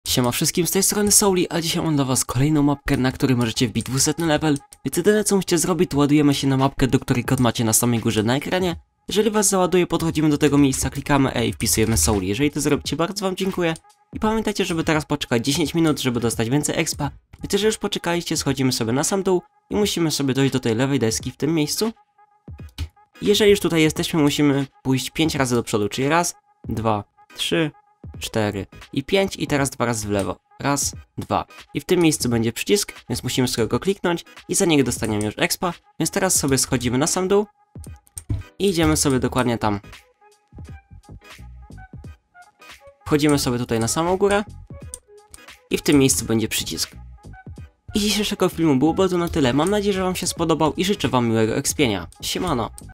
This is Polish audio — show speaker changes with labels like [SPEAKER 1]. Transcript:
[SPEAKER 1] Siema wszystkim, z tej strony Souli, a dzisiaj mam dla was kolejną mapkę, na której możecie wbić 200 level. Więc jedyne co musicie zrobić, to ładujemy się na mapkę, do której kod macie na samej górze na ekranie. Jeżeli was załaduje, podchodzimy do tego miejsca, klikamy E i wpisujemy Souli. Jeżeli to zrobicie, bardzo wam dziękuję. I pamiętajcie, żeby teraz poczekać 10 minut, żeby dostać więcej expa. Więc jeżeli już poczekaliście, schodzimy sobie na sam dół i musimy sobie dojść do tej lewej deski w tym miejscu. Jeżeli już tutaj jesteśmy, musimy pójść 5 razy do przodu, czyli raz, 2, 3, 4 i 5 i teraz 2 razy w lewo. Raz, 2. I w tym miejscu będzie przycisk, więc musimy sobie go kliknąć i za niego dostaniemy już expa. Więc teraz sobie schodzimy na sam dół i idziemy sobie dokładnie tam. Wchodzimy sobie tutaj na samą górę i w tym miejscu będzie przycisk. I dzisiejszego filmu było bardzo na tyle. Mam nadzieję, że wam się spodobał i życzę wam miłego expienia. Siemano!